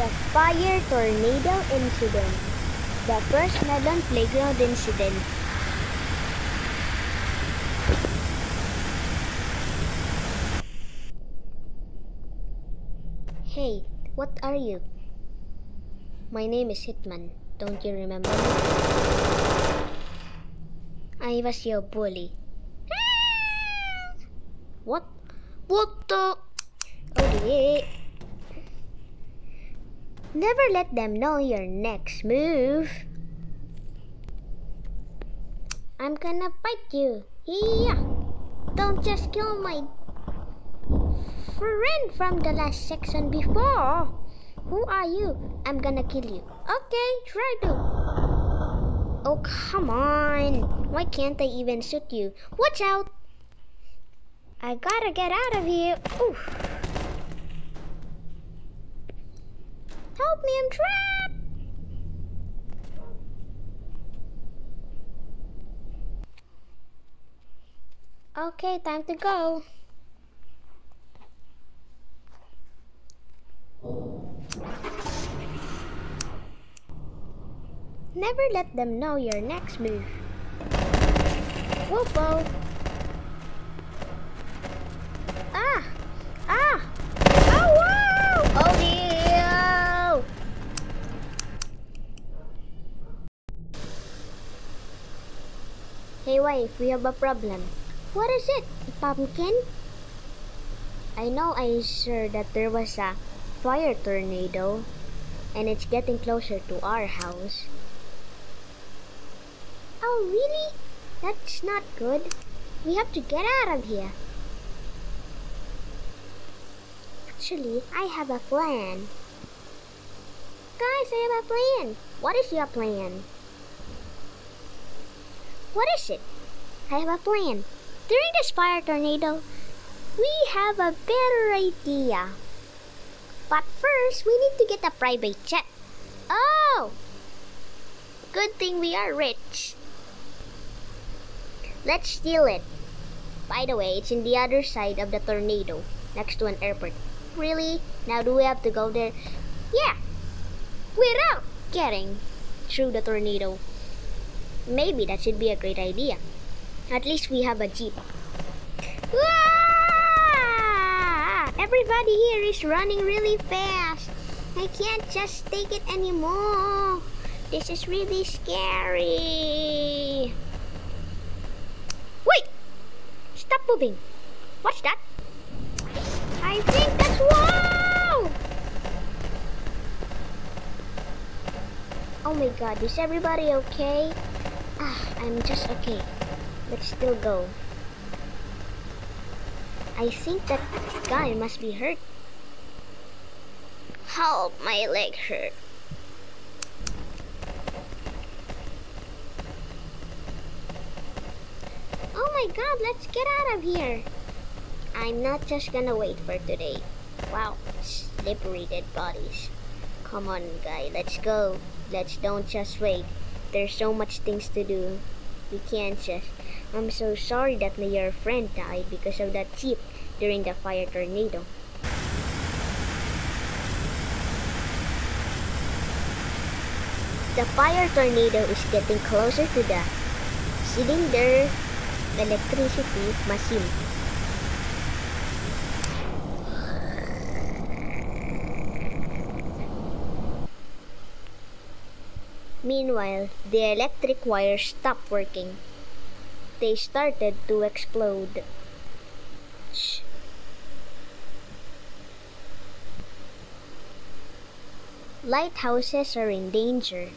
The fire tornado incident. The first Melon Playground incident. Hey, what are you? My name is Hitman. Don't you remember me? I was your bully. What? What the? Okay. Never let them know your next move. I'm gonna fight you. Yeah. Don't just kill my friend from the last section before. Who are you? I'm gonna kill you. Okay, try to. Oh, come on. Why can't I even shoot you? Watch out. I gotta get out of here. Oof. Help me, I'm trapped. Okay, time to go. Never let them know your next move. Whoop-o. Ah! Ah! Oh, wow! Oh, dear! Hey, wife, we have a problem. What is it, pumpkin? I know I heard that there was a fire tornado, and it's getting closer to our house. Oh, really? That's not good. We have to get out of here. Actually, I have a plan. Guys, I have a plan. What is your plan? What is it? I have a plan. During this fire tornado, we have a better idea. But first, we need to get a private jet. Oh! Good thing we are rich. Let's steal it. By the way, it's in the other side of the tornado, next to an airport. Really? Now do we have to go there? Yeah! Without getting through the tornado. Maybe that should be a great idea. At least we have a jeep. Ah! Everybody here is running really fast. I can't just take it anymore. This is really scary. Wait! Stop moving. What's that? I think that's wow! Oh my god, is everybody okay? I'm just okay. Let's still go. I think that guy must be hurt. Help, my leg hurt. Oh my god, let's get out of here. I'm not just gonna wait for today. Wow, slippery dead bodies. Come on, guy, let's go. Let's don't just wait. There's so much things to do. We can't just... I'm so sorry that your friend died because of that jeep during the fire tornado. The fire tornado is getting closer to the cylinder electricity machine. Meanwhile, the electric wires stopped working. They started to explode. Shh. Lighthouses are in danger.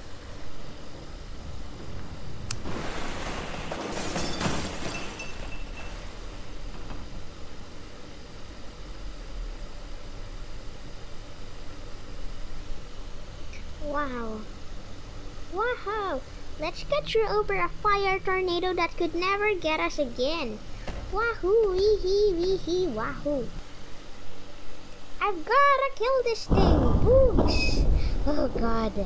Wow. Wow! Let's get through over a fire tornado that could never get us again. Wahoo! Wee-hee! Wee-hee! Wahoo! I've gotta kill this thing! Boogs! Oh god.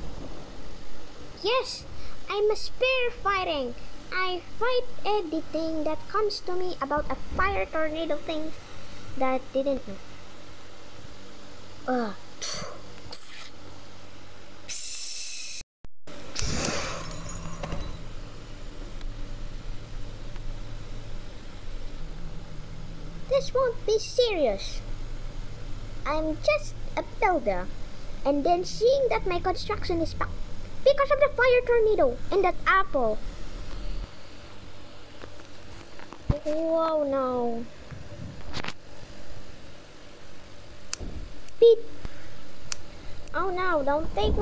Yes! I'm a spear fighting! I fight anything that comes to me about a fire tornado thing that didn't know. won't be serious. I'm just a builder. And then seeing that my construction is back because of the fire tornado and that apple. Whoa, no. Pete. Oh no, don't think.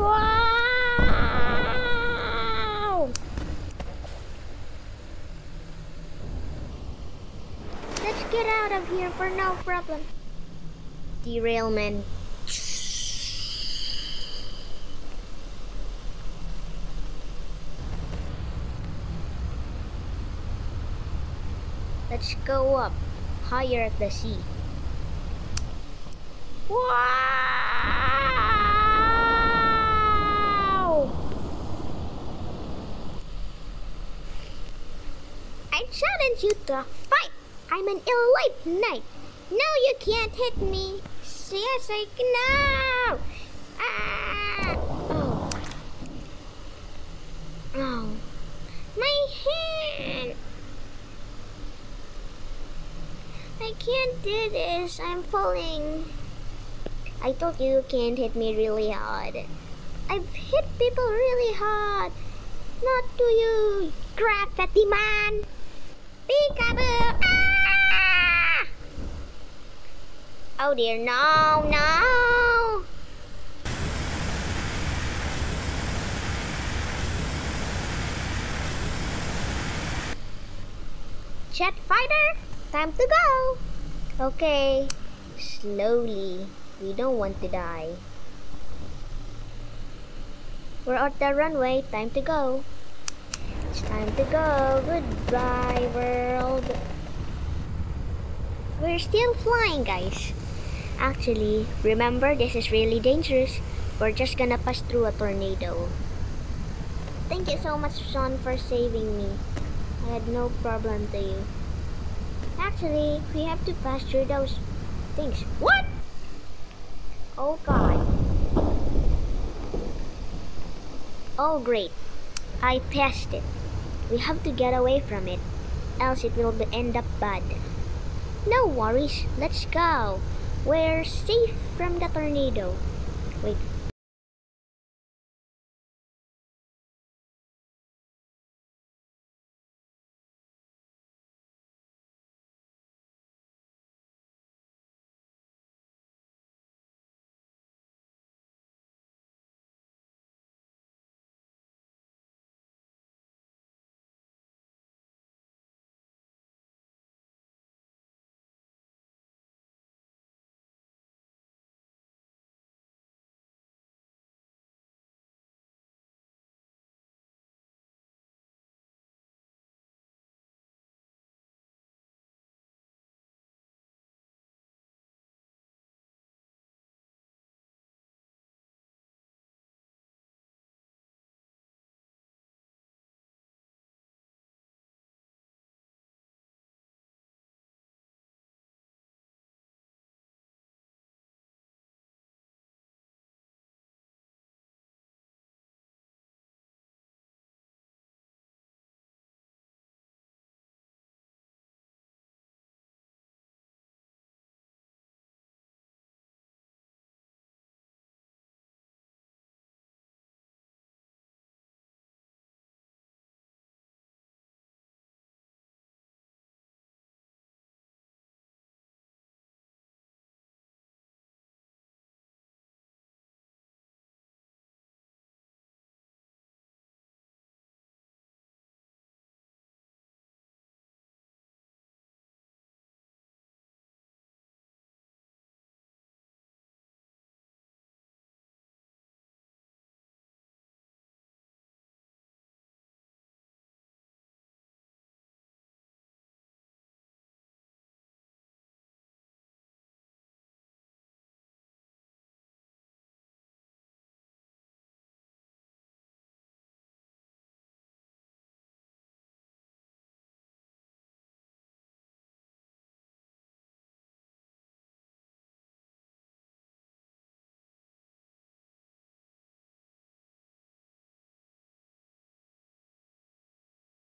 Wow! Let's get out of here for no problem. Derailment. Let's go up, higher at the sea. Wow! I challenge you to a fight. I'm an elite knight. No, you can't hit me. Yes, I can. No! Ah! Oh. Oh. My hand! I can't do this. I'm falling. I told you you can't hit me really hard. I've hit people really hard. Not to you, graffiti man. Peekaboo! Ah! Oh dear, no, no! Jet fighter, time to go! Okay, slowly. We don't want to die. We're at the runway, time to go. It's time to go. Goodbye, world. We're still flying, guys. Actually, remember, this is really dangerous. We're just gonna pass through a tornado. Thank you so much, Sean, for saving me. I had no problem to you. Actually, we have to pass through those things. What? Oh God. Oh great. I passed it. We have to get away from it, else it will end up bad. No worries, let's go. We're safe from the tornado. Wait,